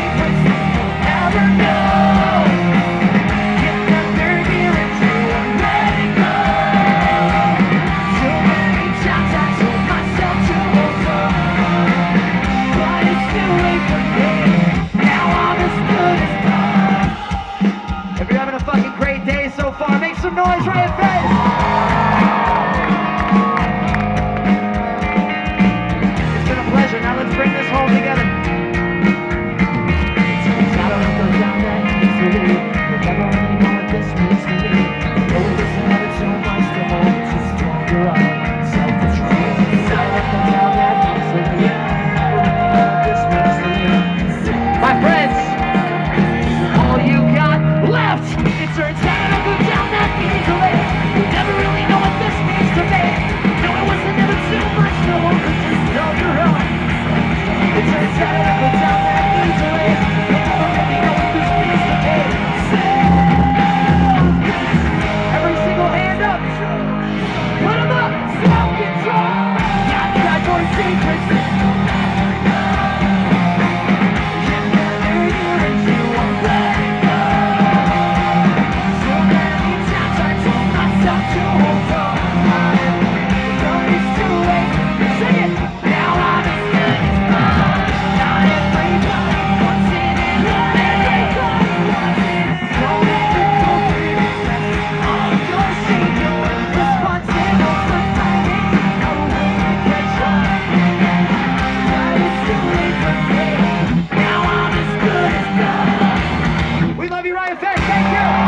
secrets that you'll never know. Get that third gear and you won't let it go. So many times I told myself to hold on, but it's too late for me. Now I'm as good as done. If you're having a fucking great day so far, make some noise, Riot Face! It's been a pleasure. Now let's bring this home together. I don't go down that easily. You'll never really know what this means to me. Oh, it's never too much to hold. Just stronger on self-control. I don't go down that easily. You'll never really know what this means to me. My friends, all you got left. It turns out I don't go down that easily. You'll never really know what this means to me. No, it wasn't never too much to hold. Just stronger on. It turns out I don't go down that easily. You'll never really know what this means to me. Every single hand up. Put them up. Self-control. Got your secrets that you'll never know. Get that gear and you won't let it go. So many times I told myself to hold on, but it's too late. Sing it. Now I'm as good as done. Not everybody wants it in a miracle. No miracle breathing all your secret. Responsible for fighting. No way to catch on. But it's too late for me. Now I'm as good as done. We love you, Riot Fest. Thank you.